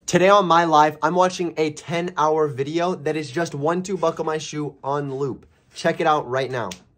Today on my live, I'm watching a 10-hour video that is just 1-2 buckle my shoe on loop. Check it out right now.